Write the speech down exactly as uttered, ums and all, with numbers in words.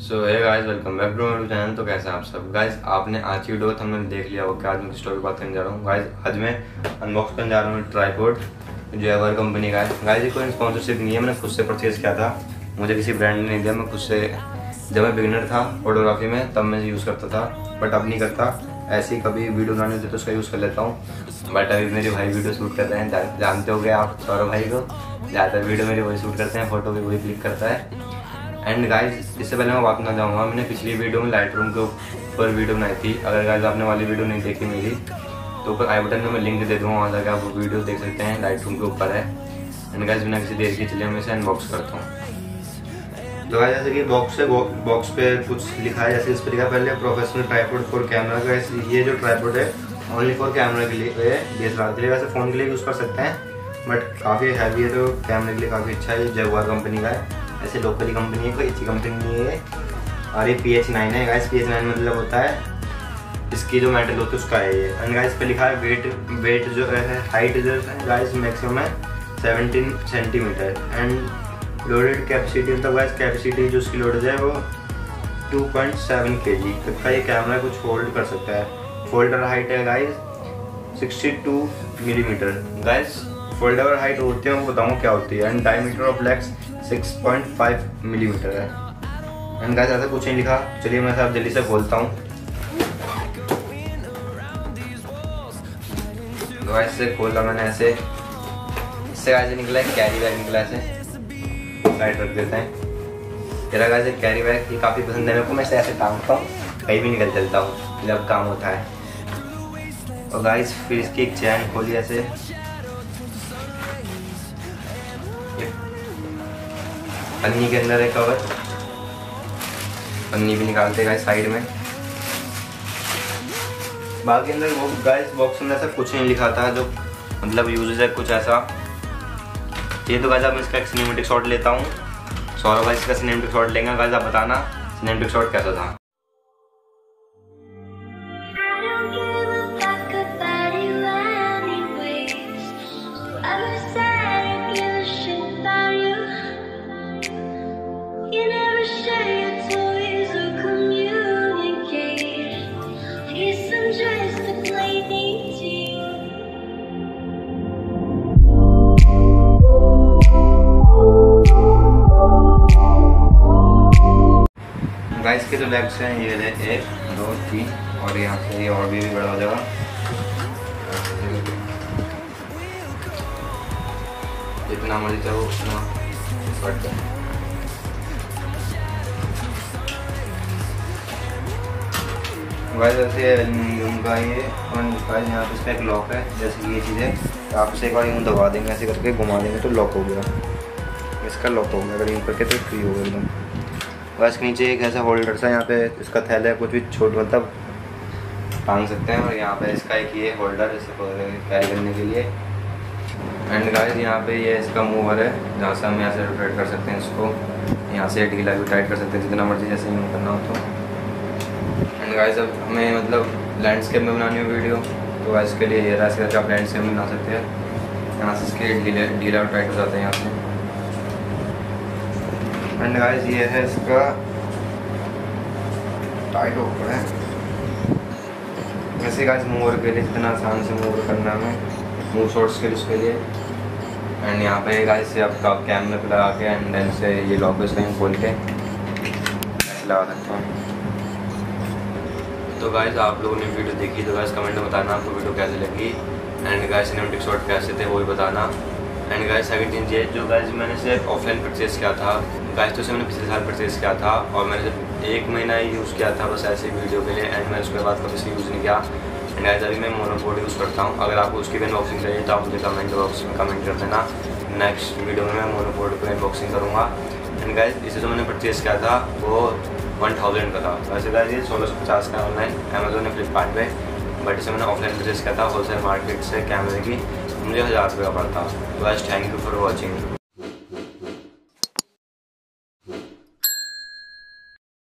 So hey guys, welcome back to my channel. तो कैसे हैं आप सब गाइस? आपने आज की वीडियो को थंबनेल देख लिया होगा कि आज मैं किस टॉपिक बात करने जा रहा हूँ। गाइस आज मैं अनबॉक्स करने जा रहा हूँ ट्राइपॉड जो एवर कंपनी का है। गाइस ये कोई स्पॉन्सरशिप नहीं है, मैंने खुद से परचेज किया था, मुझे किसी ब्रांड ने नहीं दिया। मैं खुद से, जब मैं बिगिनर था फोटोग्राफी में तब मैं यूज़ करता था, बट अब नहीं करता। ऐसे ही कभी वीडियो बनाने देते तो उसका यूज़ कर लेता हूँ। बट अभी मेरे भाई वीडियो शूट कर रहे हैं, जानते हो गए आप सौरभ भाई को। ज़्यादातर वीडियो मेरे वही शूट करते हैं, फोटो भी वही क्लिक करता है। एंड गाइज इससे पहले मैं बात करना चाहूँगा, मैंने पिछली वीडियो में लाइट रूम के ऊपर वीडियो बनाई थी। अगर गाइज आपने वाली वीडियो नहीं देखी मेरी, तो ऊपर आई बटन में मैं लिंक दे दूँगा, वहाँ जाकर आप वो वीडियो देख सकते हैं। लाइट रूम के ऊपर है। एंड गाइज बिना किसी देर की चलिए मैं इसे अनबॉक्स करता हूँ। तो गाइज जैसे कि बॉक्स है, बॉक्स पे कुछ लिखा है, जैसे इस पर लिखा पहले प्रोफेशनल ट्राइपॉड फॉर कैमरा का। ये जो ट्राइपॉड है ओनली फॉर कैमरा के लिए, डी एस एल आर के लिए, वैसे फ़ोन के लिए यूज़ कर सकते हैं, बट काफ़ी हैवी है तो कैमरे के लिए काफ़ी अच्छा है। जगुआर कंपनी का है, ऐसे लोकली कंपनी है, कोई अच्छी कंपनी नहीं है। और ये पी एच नाइन है गाइस। पी एच नाइन मतलब होता है इसकी जो मेटल होती है उसका है ये। एंड गाइस पे लिखा है वेट वेट जो है, हाइट जो है गाइस मैक्सिमम है सत्रह सेंटीमीटर। एंड लोडेड कैपेसिटी मतलब गाइस कैपेसिटी जो उसकी लोडेज है वो टू पॉइंट सेवन केजी तक का ये कैमरा कुछ होल्ड कर सकता है। फोल्डर हाइट है guys sixty two millimetre. Guys folder height होती है, मैं बताऊँ क्या होती है। And diameter of legs six point five millimetre है। एंड गाइस ऐसा कुछ नहीं लिखा। चलिए मैं साहब जल्दी से खोलता हूँ। तो गाइस से खोला मैंने, ऐसे इससे गाइस निकला है कैरी बैग निकला, ऐसे साइड रख देते हैं। तेरा गाइस एक कैरी बैग ये काफ़ी पसंद है मेरे को, मैं इसे ऐसे टांगता हूँ, कहीं भी निकल चलता हूँ जब काम होता है। और गाइस फिर इसकी एक चैन खोली ऐसे, पन्नी के अंदर है कवर, पन्नी भी निकालते गाइस साइड में। बाकी अंदर वो गाइस बॉक्स में ऐसा कुछ नहीं लिखा था जो मतलब यूजेज है कुछ ऐसा। ये तो गाइस अब मैं इसका एक सिनेमेटिक शॉट लेता हूँ। सौरभ भाई इसका सिनेमेटिक शॉट लेंगे। गाइस आप बताना सिनेमेटिक शॉट कैसा था। गाइस के जो लेग्स हैं ये है एक दो तीन, और यहाँ से ये और भी, भी बड़ा हो जाएगा। जितना मर्जी चाहो उतना बढ़ जाए। गाइस ऐसे एल्यूमिनियम का ये, और गाइस यहाँ पे इसका एक लॉक है। जैसे कि ये चीज़ें आप इसे एक बार यूँ दबा देंगे, ऐसे करके घुमा देंगे तो लॉक हो गया, इसका लॉक हो गया। अगर यूँ करके तो फ्री हो गया एकदम। बस नीचे एक ऐसा होल्डर सा, यहाँ पे इसका थैला है, कुछ भी छोट मतलब टांग सकते हैं। और यहाँ पे इसका एक ये होल्डर इसे कैरी करने के लिए। एंड गाइस यहाँ पे ये इसका मूवर है, जहाँ से हम यहाँ से रोटेट कर सकते हैं इसको। यहाँ से ढीला भी टाइट कर सकते हैं जितना मर्जी, जैसे यूँ करना हो तो। एंड गाइस अब हमें मतलब लैंडस्केप में बनानी हो वीडियो, तो गाइस के लिए ये रहा, इसके आप लैंडस्केप में बना सकते हैं। यहाँ से इसके ढीले ढीला और टाइट हो जाता है यहाँ से। एंड गाइस ये है इसका टाइट ऊपर है। वैसे गाइस मूवर के लिए जितना आसान से मूव करना है मूव शॉट्स के लिए उसके लिए। एंड यहाँ पे गाइस से आपका कैमरे पे लगा के एंड देन से ये लॉक इसका यूँ खोल के ऐसे लगा सकते हैं। तो गाइस आप लोगों ने वीडियो देखी तो गाइस कमेंट में बताना आपको वीडियो कैसी लगी। एंड गाइस सिनेमैटिक शॉट कैसे थे वो भी बताना। एंड गाइस सेकंड चीज़ ये जो गाइस मैंने सिर्फ ऑफलाइन परचेज़ किया था गाइस, तो उसे मैंने पिछले साल परचेज़ किया था और मैंने सिर्फ एक महीना ही यूज़ किया था बस ऐसे वीडियो के लिए। एंड मैं उसके बाद कभी से यूज़ नहीं किया। एंड गाइस अभी मैं मोनोपोड यूज़ करता हूँ। अगर आपको उसकी भी अनबॉक्सिंग चाहिए तो आप मुझे कमेंट बॉक्स में कमेंट कर देना। नेक्स्ट वीडियो में मैं मोनोपोड को अनबॉक्सिंग करूँगा। एंड गाइस इसे जो मैंने परचेज़ किया था वो वन थाउजेंड का था। वैसे गाइस ये सोलह सौ पचास का ऑनलाइन अमेजोन या फ्लिपकार्ट पे, बट इसे मैंने ऑफलाइन परचेज़ किया था होलसेल मार्केट से कैमरे की, मुझे हज़ार रुपये का पड़ता। तो guys thank you for watching.